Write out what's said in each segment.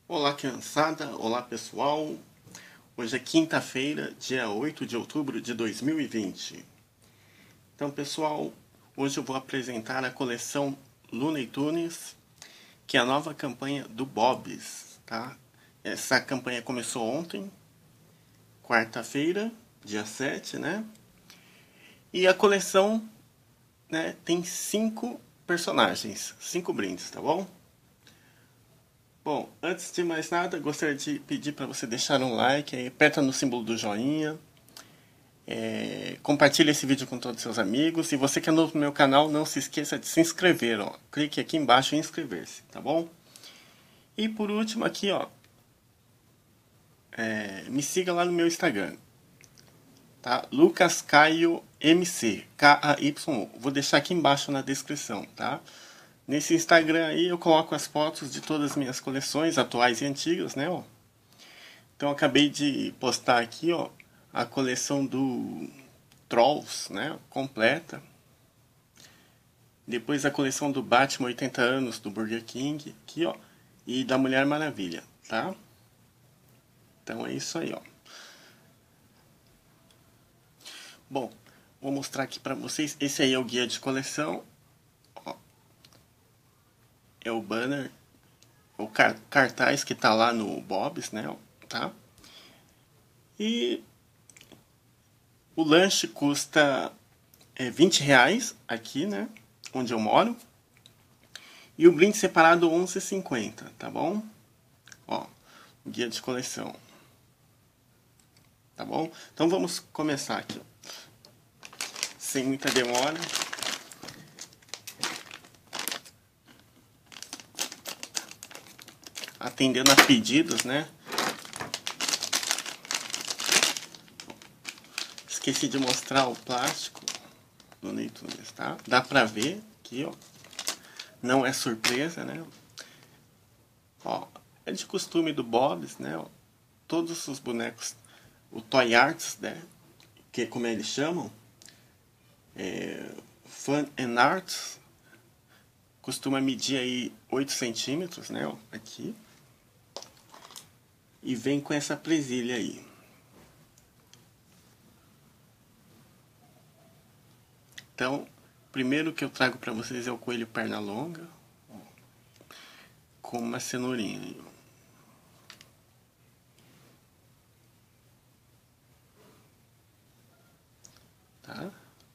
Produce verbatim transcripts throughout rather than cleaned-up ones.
Olá, criançada! Olá, pessoal! Hoje é quinta-feira, dia oito de outubro de dois mil e vinte. Então, pessoal, hoje eu vou apresentar a coleção Looney Tunes, que é a nova campanha do Bob's, tá? Essa campanha começou ontem, quarta-feira, dia sete, né? E a coleção, né, tem cinco personagens, cinco brindes, tá bom? Bom, antes de mais nada, gostaria de pedir para você deixar um like, aí, aperta no símbolo do joinha, é, compartilhe esse vídeo com todos os seus amigos. E você que é novo no meu canal, não se esqueça de se inscrever, ó. Clique aqui embaixo em inscrever-se, tá bom? E por último aqui, ó, é, me siga lá no meu Instagram, tá? Lucas Caio M C, K A Y O. Vou deixar aqui embaixo na descrição, tá? Nesse Instagram aí eu coloco as fotos de todas as minhas coleções, atuais e antigas, né, ó. Então eu acabei de postar aqui, ó, a coleção do Trolls, né, completa. Depois a coleção do Batman oitenta anos do Burger King, aqui, ó, e da Mulher Maravilha, tá? Então é isso aí, ó. Bom, vou mostrar aqui pra vocês. Esse aí é o guia de coleção. Ó, é o banner, o car cartaz que tá lá no Bob's, né, ó, tá? E o lanche custa é, vinte reais aqui, né? Onde eu moro. E o brinde separado onze e cinquenta, tá bom? Ó, guia de coleção. Tá bom? Então vamos começar aqui. Sem muita demora. Atendendo a pedidos, né? Esqueci de mostrar o plástico do Looney Tunes, tá? Dá pra ver aqui, ó. Não é surpresa, né? Ó, é de costume do Bob's, né? Ó, todos os bonecos, o Toy Arts, né? Que é como eles chamam, é, Fun and Arts, costuma medir aí oito centímetros, né? Ó, aqui. E vem com essa presilha aí. Então, primeiro que eu trago para vocês é o coelho perna longa, ó, com uma cenourinha aí. Tá?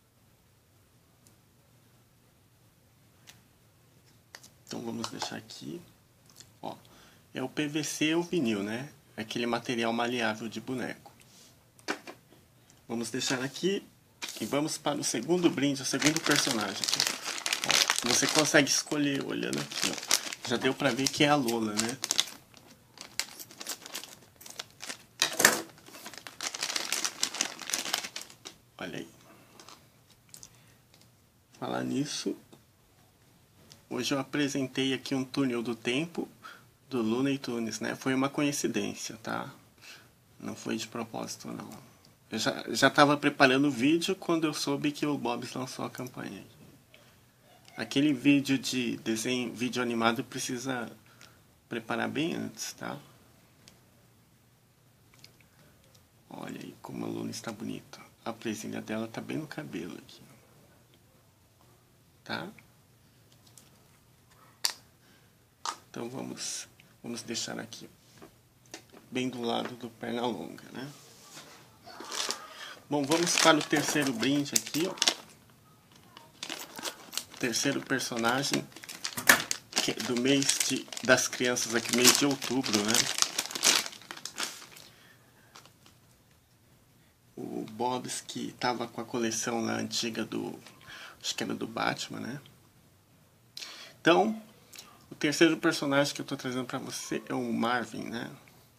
Então vamos deixar aqui. Ó, é o P V C ou vinil, né? Aquele material maleável de boneco. Vamos deixar aqui e vamos para o segundo brinde, o segundo personagem. Ó, você consegue escolher olhando aqui, ó. Já deu pra ver que é a Lola, né? Olha aí. Falar nisso, hoje eu apresentei aqui um túnel do tempo do Looney Tunes, né? Foi uma coincidência, tá? Não foi de propósito, não. Eu já já estava preparando o vídeo quando eu soube que o Bob's lançou a campanha. Aquele vídeo de desenho, vídeo animado precisa preparar bem antes, tá? Olha aí como a Luna está bonita. A presilha dela tá bem no cabelo aqui. Tá? Então vamos, vamos deixar aqui bem do lado do perna longa, né? Bom, vamos para o terceiro brinde aqui, ó. Terceiro personagem que é do mês de, das crianças aqui, mês de outubro, né? O Bob's que tava com a coleção lá antiga do, acho que era do Batman, né? Então, o terceiro personagem que eu tô trazendo pra você é o Marvin, né?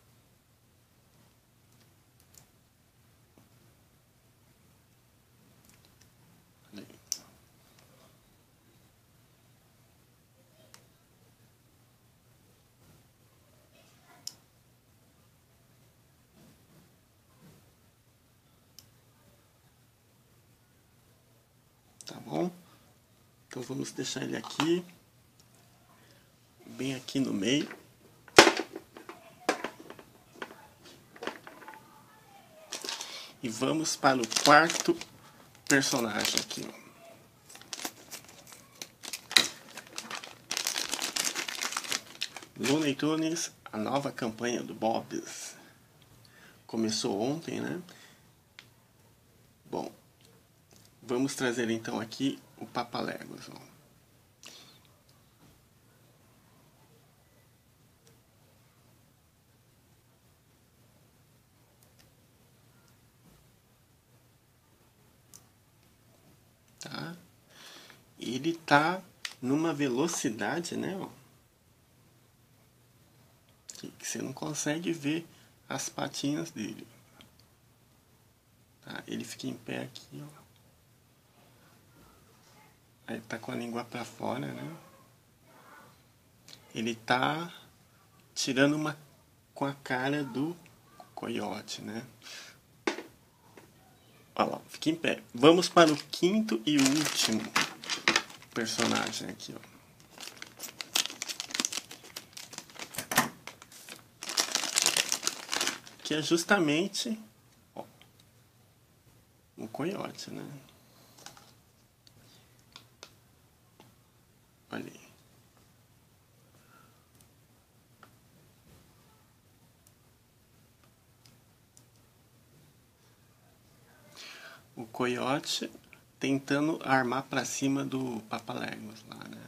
Tá bom? Então vamos deixar ele aqui, bem aqui no meio. E vamos para o quarto personagem aqui, ó. Looney Tunes, a nova campanha do Bob's. Começou ontem, né? Bom, vamos trazer então aqui o Papaléguas, ó. Tá? Ele tá numa velocidade, né, ó, que você não consegue ver as patinhas dele. Tá? Ele fica em pé aqui, ó. Aí tá com a língua pra fora, né? Ele tá tirando uma com a cara do coiote, né? Olha lá, fica em pé. Vamos para o quinto e último personagem aqui, ó. Que é justamente, ó, o coiote, né? Olha aí. O coiote tentando armar pra cima do Papaléguas lá, né?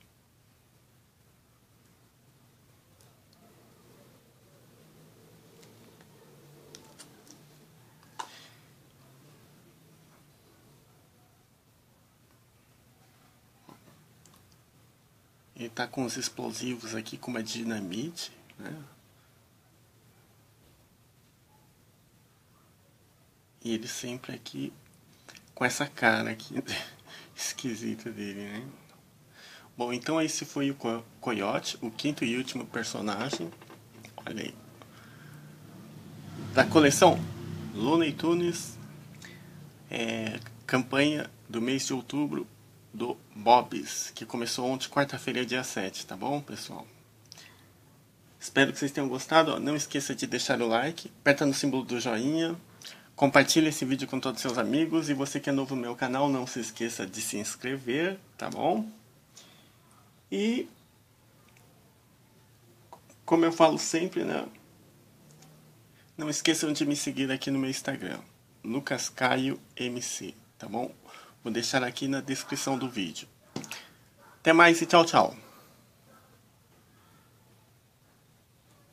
Ele tá com os explosivos aqui, com uma dinamite, né? E ele sempre aqui com essa cara aqui esquisita dele, né? Bom, então esse foi o co Coiote, o quinto e último personagem. Olha aí. Da coleção Looney Tunes, é, campanha do mês de outubro do Bob's, que começou ontem, quarta-feira, dia sete, tá bom, pessoal? Espero que vocês tenham gostado. Não esqueça de deixar o like, aperta no símbolo do joinha, compartilhe esse vídeo com todos os seus amigos, e você que é novo no meu canal, não se esqueça de se inscrever, tá bom? E, como eu falo sempre, né? Não esqueçam de me seguir aqui no meu Instagram, Lucas Caio M C, tá bom? Vou deixar aqui na descrição do vídeo. Até mais e tchau, tchau!